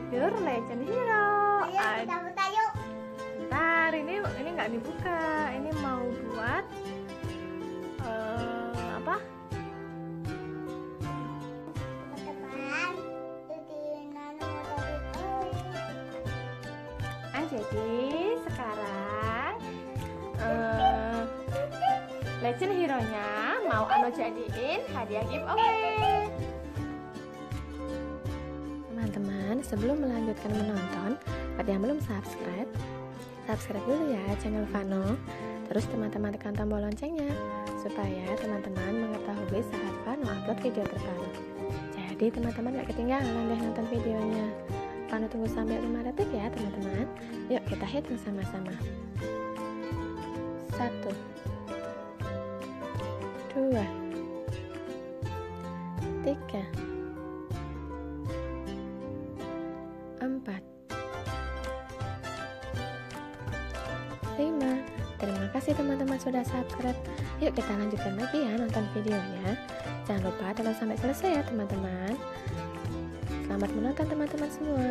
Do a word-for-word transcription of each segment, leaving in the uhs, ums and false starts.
minifigure Legend Hero. Ayo kita buka yuk. Bentar, ini ini nggak dibuka. Ini mau buat uh, apa? Teman-teman, jadi Nano dari Oi. Nah, jadi sekarang uh, Legend Hero-nya mau Ano jadiin hadiah giveaway. Teman-teman, sebelum melanjutkan menonton, buat yang belum subscribe, subscribe dulu ya channel Vano. Terus teman-teman tekan tombol loncengnya supaya teman-teman mengetahui saat Vano upload video terbaru. Jadi teman-teman gak ketinggalan deh nonton videonya. Vano tunggu sampai lima detik ya teman-teman. Yuk kita hitung sama-sama. Satu, dua, tiga, empat, lima. Terima kasih teman-teman sudah subscribe. Yuk kita lanjutkan lagi ya nonton videonya. Jangan lupa tonton sampai selesai ya teman-teman. Selamat menonton teman-teman semua.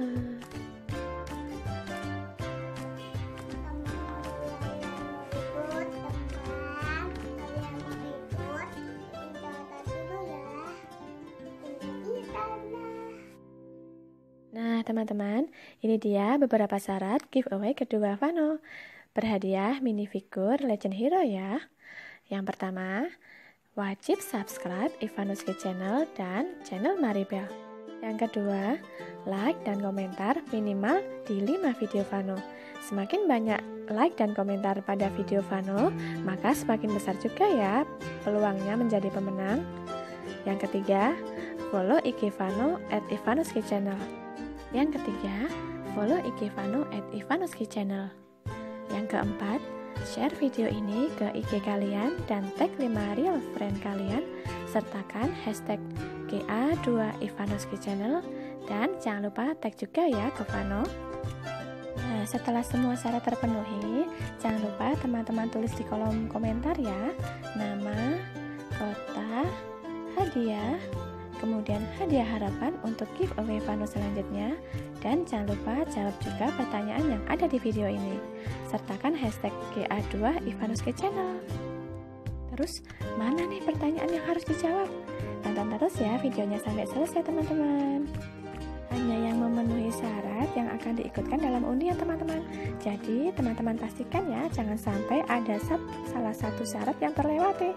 Nah teman-teman, ini dia beberapa syarat giveaway kedua Vano. Berhadiah minifigure Legend Hero ya. Yang pertama, wajib subscribe Ivanuski Channel dan channel Maribel. Yang kedua, like dan komentar minimal di lima video Vano. Semakin banyak like dan komentar pada video Vano, maka semakin besar juga ya peluangnya menjadi pemenang. Yang ketiga, follow I G Vano at Ivanuski Channel. Yang ketiga, follow I G Vano at Ivanuski Channel. Yang keempat, share video ini ke I G kalian dan tag lima real friend kalian, sertakan hashtag G A dua Ivanuski Channel, dan jangan lupa tag juga ya ke Vano. Nah, setelah semua syarat terpenuhi, jangan lupa teman-teman tulis di kolom komentar ya, nama, kota, hadiah, kemudian hadiah harapan untuk giveaway Vano selanjutnya, dan jangan lupa jawab juga pertanyaan yang ada di video ini. Sertakan hashtag G A dua Ivanuski Channel. Terus, mana nih pertanyaan yang harus dijawab? Tonton terus ya videonya sampai selesai teman-teman. Hanya yang memenuhi syarat yang akan diikutkan dalam undian teman-teman. Jadi, teman-teman pastikan ya, jangan sampai ada salah satu syarat yang terlewati.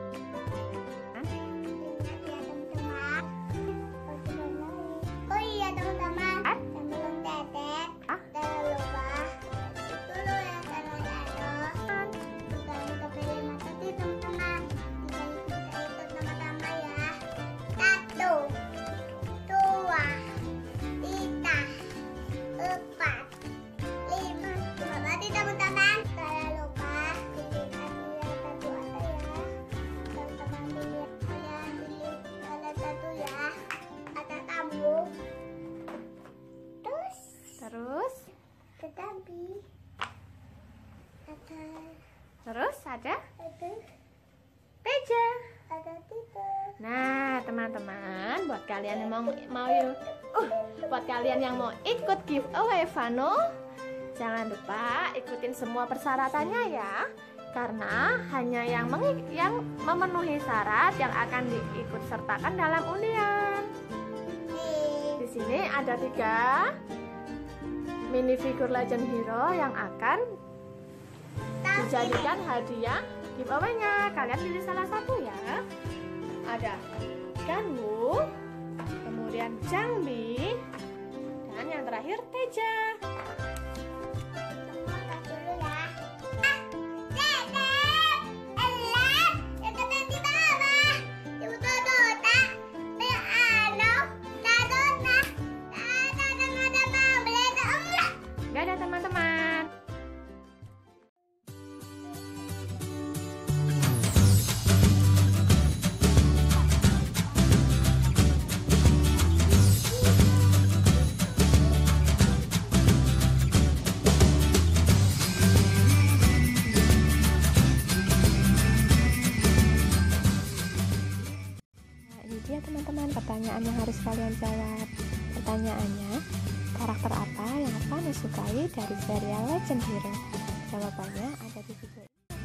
Terus, tetapi ada terus ada ada Teja. ada tiga. Nah, teman-teman, buat kalian yang mau mau uh, buat kalian yang mau ikut giveaway Vano, jangan lupa ikutin semua persyaratannya ya. Karena hanya yang meng- yang memenuhi syarat yang akan diikut sertakan dalam undian. Di sini ada tiga minifigure Legend Hero yang akan dijadikan hadiah giveaway-nya. Kalian pilih salah satu ya. Ada Ganwu, kemudian Jangbi, dan yang terakhir Teja. Dadah teman-teman. Nah, ini dia teman-teman pertanyaan yang harus kalian jawab. Pertanyaannya, karakter apa yang Vano sukai dari serial Legend Hero? Jawabannya ada di video ini.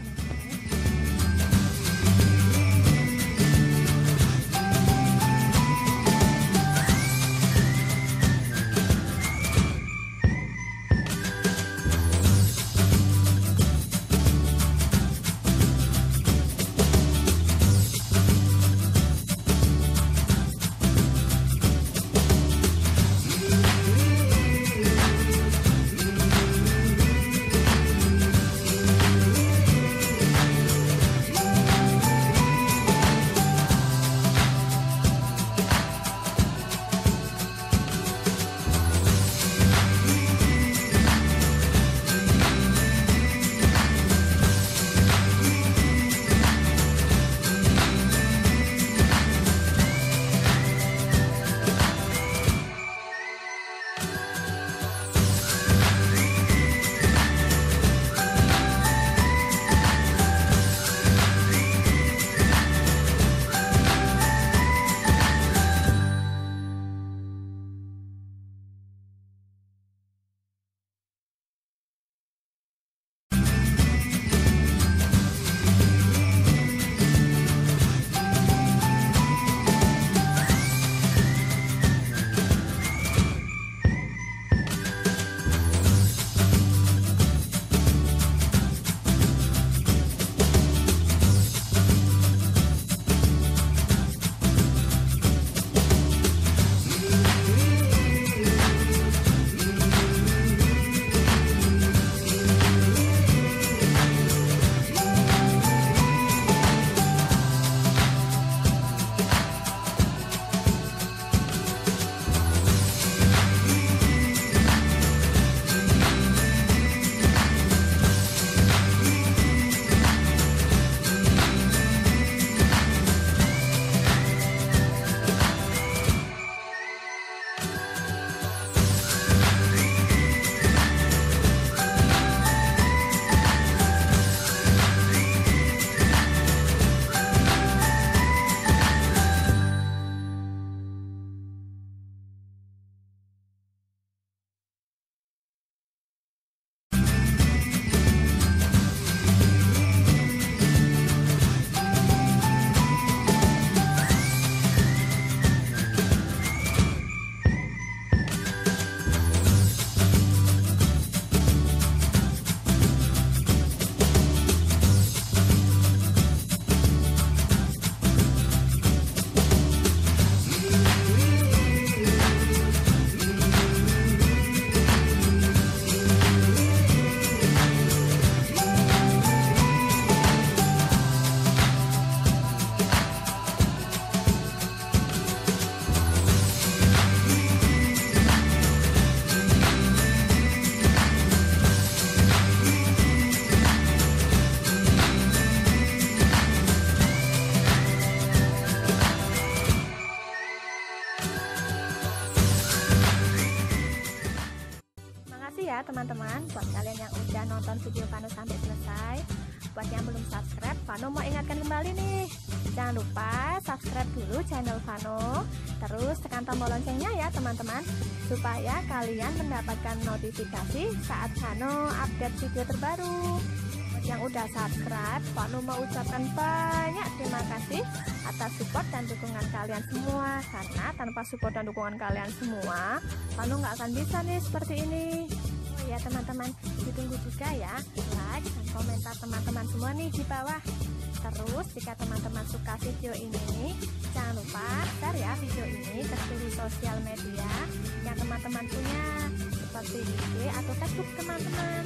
Ya teman-teman, buat kalian yang udah nonton video Vano sampai selesai, buat yang belum subscribe, Vano mau ingatkan kembali nih, jangan lupa subscribe dulu channel Vano, terus tekan tombol loncengnya ya teman-teman, supaya kalian mendapatkan notifikasi saat Vano update video terbaru. Buat yang udah subscribe, Vano mau ucapkan banyak terima kasih atas support dan dukungan kalian semua, karena tanpa support dan dukungan kalian semua, Vano nggak akan bisa nih seperti ini. Ya teman-teman, ditunggu juga ya like dan komentar teman-teman semua nih di bawah. Terus jika teman-teman suka video ini, jangan lupa share ya video ini ke seluruh sosial media yang teman-teman punya, seperti I G atau Facebook teman-teman.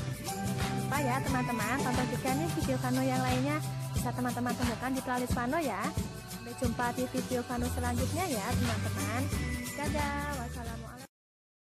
Lupa ya teman-teman, tonton juga nih video Vano yang lainnya, bisa teman-teman temukan di playlist Vano ya. Sampai jumpa di video Vano selanjutnya ya teman-teman. Dadah.